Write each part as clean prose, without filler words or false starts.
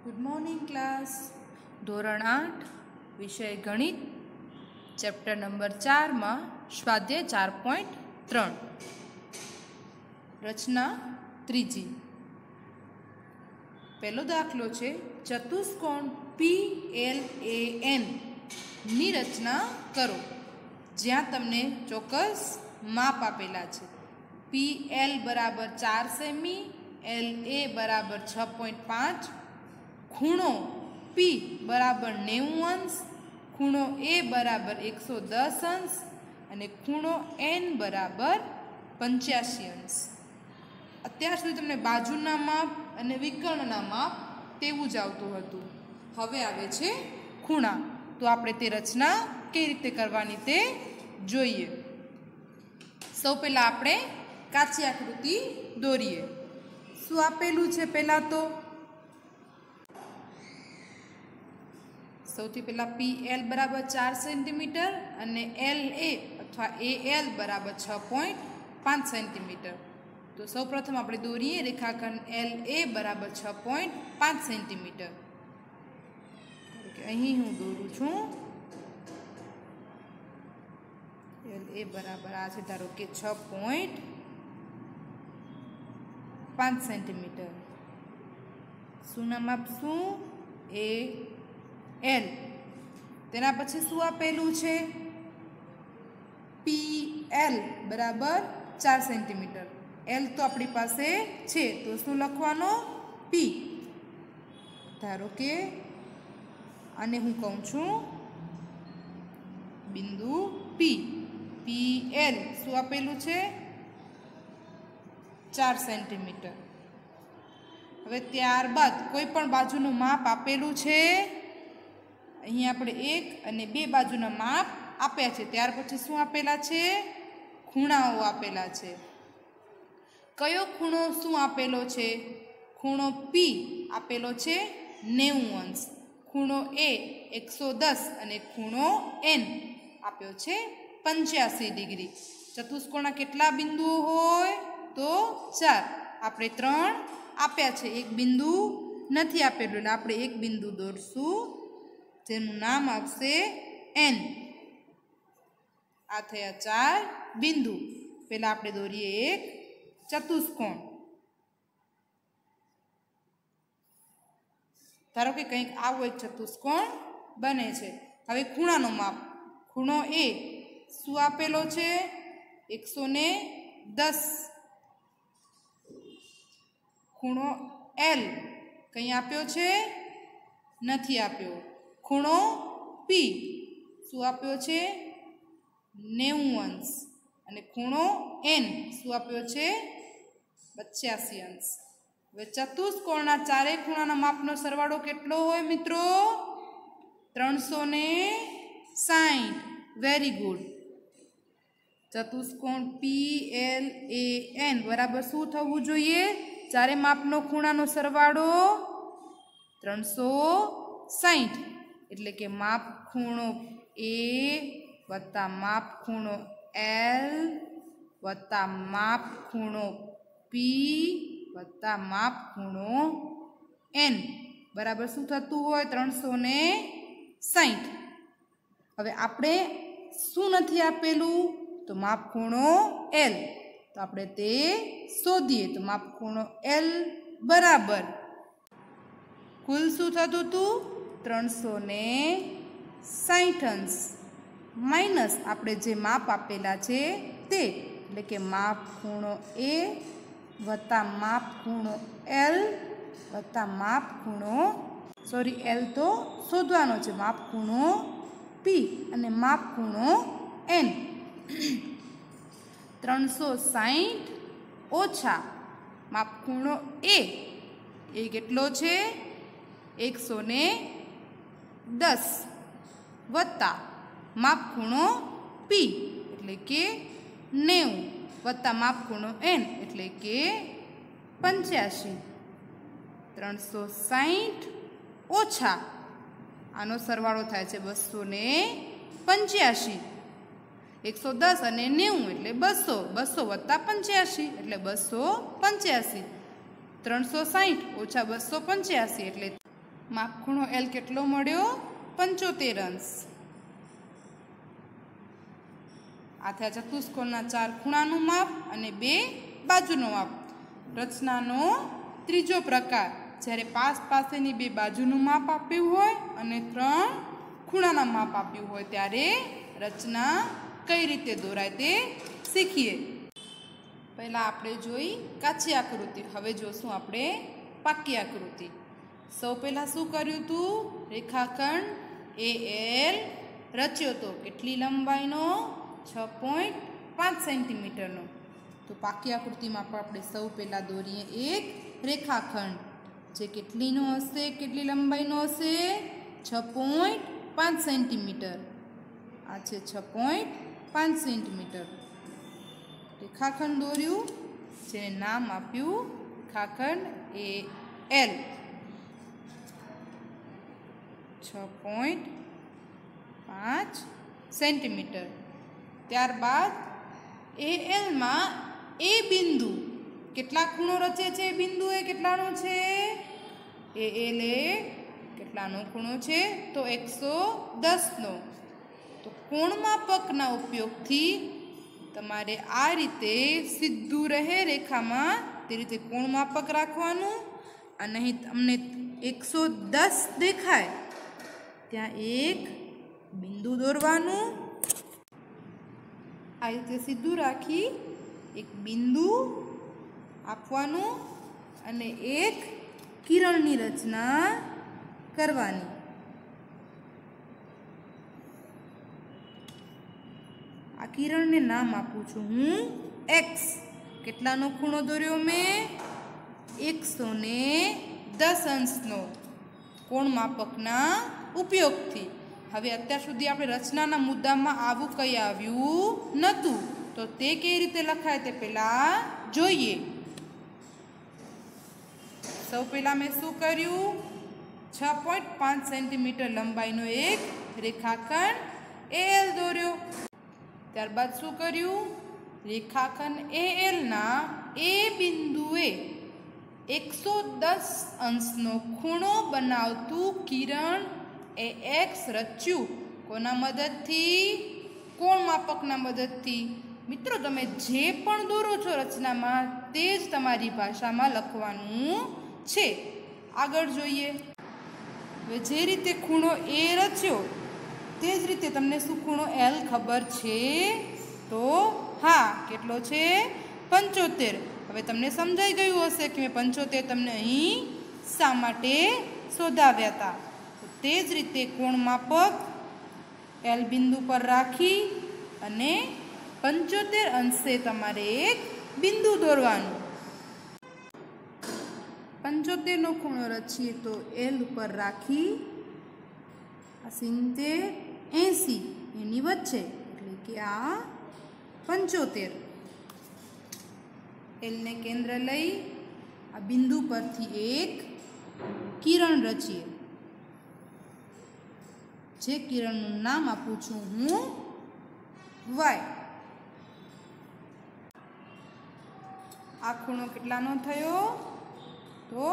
Good morning class. ધોરણ 8 વિષય ગણિત, ચેપ્ટર નંબર 4માં સ્વાધ્યાય 4.3 રચના ત્રીજી. પહેલો દાખલો છે ચતુષ્કોણ PLAN ની રચના કરો, જ્યાં તમને ચોક્કસ માપ આપેલા છે. PL બરાબર 4 સેમી, LA બરાબર 6.5, ખૂણો P બરાબર 90 અંશ, ખૂણો A બરાબર 110 અંશ અને ખૂણો N બરાબર 85 અંશ. અત્યાર સુધી તમને બાજુના માપ અને વિકર્ણના માપ તેવું જ આવતું હતું. હવે આવે છે ખૂણા. તો આપણે તે રચના કેવી રીતે કરવાની તે જોઈએ. સૌ પહેલાં આપણે કાચી આકૃતિ દોરીએ. શું આપેલું છે પહેલાં તો સૌથી પહેલાં PL બરાબર 4 સેન્ટીમીટર અને LA અથવા AL બરાબર 6.5 સેન્ટીમીટર. તો સૌપ્રથમ આપણે દોરીએ રેખાખંડ LA બરાબર 6.5 સેન્ટીમીટર. અહીં હું દોરું છું. LA બરાબર આ છે ધારો કે 6.5 સેન્ટીમીટર. શું નામ આપશું? AL. તેના પછી શું આપેલું છે? PL બરાબર 4 સેન્ટીમીટર. L તો આપણી પાસે છે, તો શું લખવાનો? P. ધારો કે આને હું કહું છું બિંદુ P. PL શું આપેલું છે? 4 સેન્ટીમીટર. હવે ત્યારબાદ કોઈ પણ બાજુનું માપ આપેલું છે. અહીં આપણે 1 અને 2 બાજુના માપ આપ્યા છે. ત્યાર પછી શું આપેલા છે? ખૂણાઓ આપેલા છે. કયો ખૂણો શું આપેલો છે? ખૂણો P આપેલો છે 90 અંશ, ખૂણો A 110 અને ખૂણો N આપ્યો છે 85 ડિગ્રી. ચતુષ્કોણના કેટલા બિંદુઓ હોય? તો 4. આપણે 3 આપ્યા છે, એક બિંદુ નથી આપેલું, એટલે આપણે એક બિંદુ દોરશું જેનું નામ આવશે N. આ થયા 4 બિંદુ. પહેલાં આપણે દોરીએ એક ચતુષ્કોણ. ધારો કે કંઈક આવો એક ચતુષ્કોણ બને છે. હવે ખૂણાનો માપ. ખૂણો A શું આપેલો છે? 110. ખૂણો L કંઈ આપ્યો છે? નથી આપ્યો. ખૂણો P શું આપ્યો છે? 90 અંશ અને ખૂણો N શું આપ્યો છે? 85 અંશ. હવે ચતુષ્કોણના ચારેય ખૂણાના માપનો સરવાળો કેટલો હોય મિત્રો? 360. Very good. ચતુષ્કોણ PLAN બરાબર શું થવું જોઈએ? ચારે માપનો ખૂણાનો સરવાળો 360. એટલે કે માપ ખૂણો A વત્તા માપ ખૂણો L વત્તા માપ ખૂણો P વત્તા માપ ખૂણો N બરાબર શું થતું હોય? 360. હવે આપણે શું નથી આપેલું? તો માપ ખૂણો L. તો આપણે તે શોધીએ. તો માપ ખૂણો L બરાબર કુલ શું થતું હતું? 360 અંશ માઇનસ આપણે જે માપ આપેલા છે તે, એટલે કે માપ ખૂણો A વત્તા માપ ખૂણો L વત્તા માપ ખૂણો L તો શોધવાનો છે, માપ ખૂણો P અને માપ ખૂણો N. 360 ઓછા માપ ખૂણો A એ કેટલો છે? 110 વત્તા માપ ખૂણો P એટલે કે 90 વત્તા માપ ખૂણો N એટલે કે 85. 360 ઓછા આનો સરવાળો થાય છે 285. 110 અને 90 એટલે 200. 200 વત્તા 85 એટલે 285. 360 ઓછા 285 એટલે માપખૂણો એલ કેટલો મળ્યો? 75 અંશ. આ થયા ચતુષ્કોણના 4 ખૂણાનું માપ અને 2 બાજુનું માપ. રચનાનો ત્રીજો પ્રકાર, જ્યારે પાસેની 2 બાજુનું માપ આપ્યું હોય અને 3 ખૂણાના માપ આપ્યું હોય ત્યારે રચના કઈ રીતે દોરાય તે શીખીએ. પહેલાં આપણે જોઈ કાચી આકૃતિ, હવે જોશું આપણે પાકી આકૃતિ. સૌ પહેલાં શું કર્યું હતું? રેખાખંડ AL રચ્યો હતો. કેટલી લંબાઈનો? 6.5 સેન્ટીમીટરનો. તો પાકી આકૃતિમાં આપણે સૌ પહેલાં દોરીએ એક રેખાખંડ જે કેટલીનો હશે? કેટલી લંબાઈનો હશે? 6.5 સેન્ટીમીટર. આ છે 6.5 સેન્ટીમીટર. રેખાખંડ દોર્યું, જેને નામ આપ્યું રેખાખંડ AL. 6.5 સેન્ટીમીટર. ત્યારબાદ ALમાં એ બિંદુ કેટલા ખૂણો રચે છે? બિંદુ એ કેટલાનો છે? AL એ કેટલાનો ખૂણો છે? તો 110નો. તો કોણ માપકના ઉપયોગથી તમારે આ રીતે સીધું રહે રેખામાં તે રીતે કોણ માપક રાખવાનું. અને અહીં તમને 110 દેખાય ત્યાં એક બિંદુ દોરવાનું. આ રીતે સીધું રાખી એક બિંદુ આપવાનું અને એક કિરણની રચના કરવાની. આ કિરણને નામ આપું છું હું X. કેટલાનો ખૂણો દોર્યો મેં? 110 અંશનો કોણ માપકના ઉપયોગથી. હવે અત્યાર સુધી આપણે રચનાના મુદ્દામાં આવું કંઈ આવ્યું નહોતું, તો તે કેવી રીતે લખાય તે પહેલાં જોઈએ. સૌ પહેલાં મેં શું કર્યું? 6.5 સેન્ટીમીટર લંબાઈનો એક રેખાખંડ AL દોર્યો. ત્યારબાદ શું કર્યું? રેખાખંડ ALના એ બિંદુએ 110 અંશનો ખૂણો બનાવતું કિરણ AX રચ્યું. કોના મદદથી? કોણ માપકના મદદથી. મિત્રો, તમે જે પણ દોરો છો રચનામાં તે જ તમારી ભાષામાં લખવાનું છે. આગળ જોઈએ. હવે જે રીતે ખૂણો A રચ્યો તે જ રીતે તમને શું ખૂણો L ખબર છે? તો હા, કેટલો છે? 75. હવે તમને સમજાઈ ગયું હશે કે મેં 75 તમને અહીં શા માટે શોધાવ્યા હતા. તો તે જ રીતે કોણ માપક L બિંદુ પર રાખી અને 75 અંશે તમારે એક બિંદુ દોરવાનું. 75નો ખૂણો રચીએ તો L ઉપર રાખી 70, 80 એની વચ્ચે, એટલે કે આ 75. એલને કેન્દ્ર લઈ આ બિંદુ પરથી એક કિરણ રચીએ, જે કિરણનું નામ આપું છું હું Y. આ ખૂણો કેટલાનો થયો? તો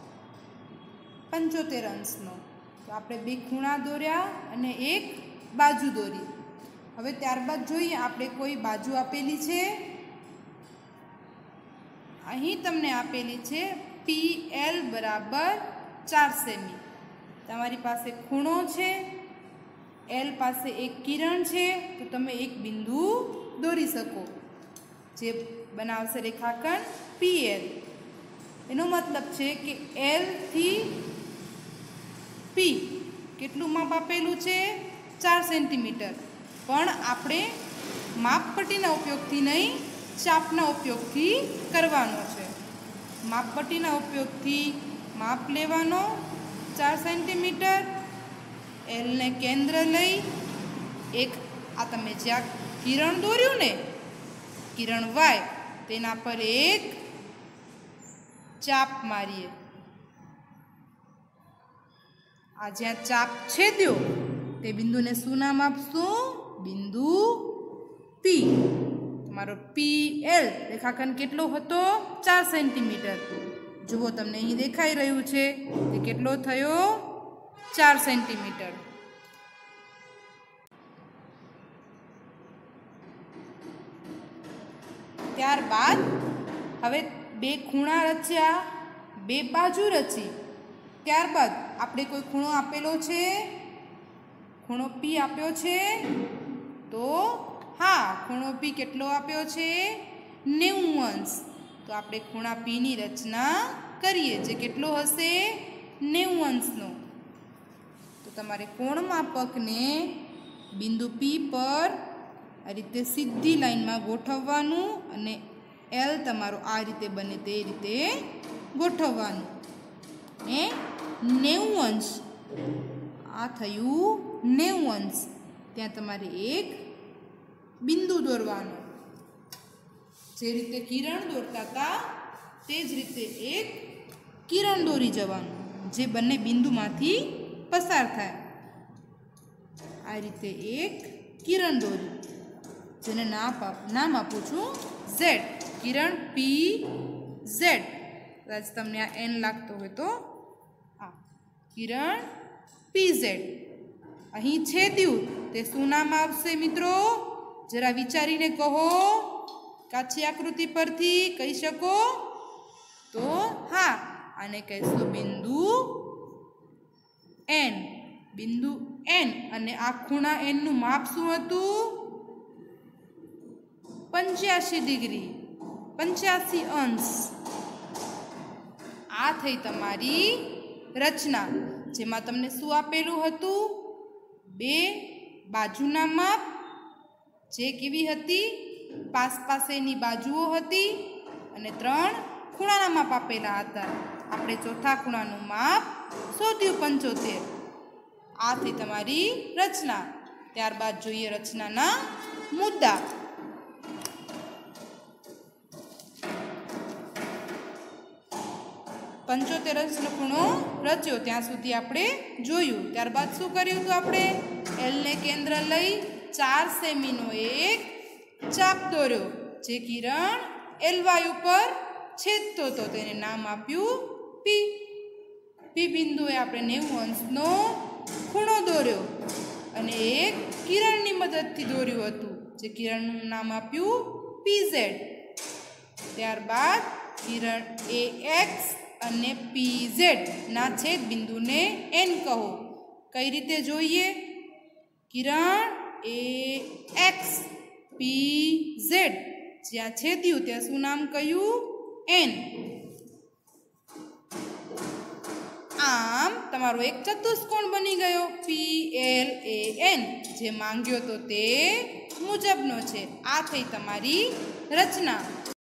75 અંશનો. તો આપણે 2 ખૂણા દોર્યા અને એક બાજુ દોરી. હવે ત્યારબાદ જોઈએ આપણે કોઈ બાજુ આપેલી છે. અહીં તમને આપેલી છે PL બરાબર 4 સેમી. તમારી પાસે ખૂણો છે, L પાસે એક કિરણ છે, તો તમે એક બિંદુ દોરી શકો જે બનાવશે રેખાખંડ PL. એનો મતલબ છે કે L થી P કેટલું માપ આપેલું છે? 4 સેન્ટીમીટર. પણ આપણે માપપટ્ટીના ઉપયોગથી નહીં, ચાપના ઉપયોગથી કરવાનો છે. માપપટ્ટીના ઉપયોગથી માપ લેવાનો 4 સેન્ટીમીટર. એલને કેન્દ્ર લઈ એક આ તમે જ્યાં કિરણ દોર્યું ને કિરણ Y, તેના પર એક ચાપ મારીએ. આ જ્યાં ચાપ છેદ્યો તે બિંદુને શું નામ આપશું? બિંદુ P. તમારો PL રેખાખંડ કેટલો હતો? 4 સેન્ટીમીટર. જુઓ, તમને અહીં દેખાઈ રહ્યું છે તે કેટલો થયો? 4 સેન્ટીમીટર। ત્યારબાદ હવે બે ખૂણા રચ્યા, બે બાજુ રચી, ત્યારબાદ આપણે કોઈ ખૂણો આપેલો છે, ખૂણો પી આપ્યો છે, તો હા ખૂણો પી કેટલો આપ્યો છે 90 અંશ। તો આપણે ખૂણા પીની રચના કરીએ, જે કેટલો હશે 90 અંશનો। તો તમારે કોણ માપકને બિંદુ પી પર આ રીતે સીધી લાઈનમાં ગોઠવવાનું અને એલ તમારો આ રીતે બને તે રીતે ગોઠવવાનું ને 90 અંશ, આ થયું 90 અંશ, ત્યાં તમારે એક બિંદુ દોરવાનું। જે રીતે કિરણ દોરતા હતા તે જ રીતે એક કિરણ દોરી જવાનું, જે બંને બિંદુમાંથી પસાર થાય। આ રીતે એક કિરણ દોરી, જેને નામ આપું છું ઝેડ, કિરણ પી ઝેડ। કદાચ તમને આ એન લાગતો હોય તો આ કિરણ પી ઝેડ અહીં છેદ્યું, તે શું નામ આવશે મિત્રો? જરા વિચારીને કહો, કાચી આકૃતિ પરથી કહી શકો તો હા, આને કહીશું બિંદુ એન, બિંદુ એન। અને આ ખૂણા એનનું માપ શું હતું? 85 ડિગ્રી, 85 અંશ। આ થઈ તમારી રચના, જેમાં તમને શું આપેલું હતું? બે બાજુના માપ, જે કેવી હતી? પાસેની બાજુઓ હતી, અને 3 ખૂણાના માપ આપેલા હતા। આપણે ચોથા ખૂણાનું માપ શોધ્યું 75। આ થઈ તમારી રચના। ત્યારબાદ જોઈએ રચનાના મુદ્દા। પંચોતેર અંશનો ખૂણો રચ્યો ત્યાં સુધી આપણે જોયું। ત્યારબાદ શું કર્યું હતું આપણે? એલને કેન્દ્ર લઈ 4 સેમીનો એક ચાપ દોર્યો, જે કિરણ એલવાય ઉપર છેદતો હતો, તેને નામ આપ્યું પી। પી બિંદુએ આપણે 90 અંશનો ખૂણો દોર્યો અને એક કિરણની મદદથી દોર્યું હતું, જે કિરણનું નામ આપ્યું પી ઝેડ। ત્યારબાદ કિરણ એ એક્સ અને પી ઝેડ ના છેદ બિંદુને એન કહો। કઈ રીતે જોઈએ? કિરણ એ એક્સ પી ઝેડ જ્યાં છેદ્યું ત્યાં શું નામ કહ્યું? એન। આમ તમારો એક ચતુષ્કોણ બની ગયો પી એલ એ એન, જે માંગ્યો તો તે મુજબનો છે। આ થઈ તમારી રચના।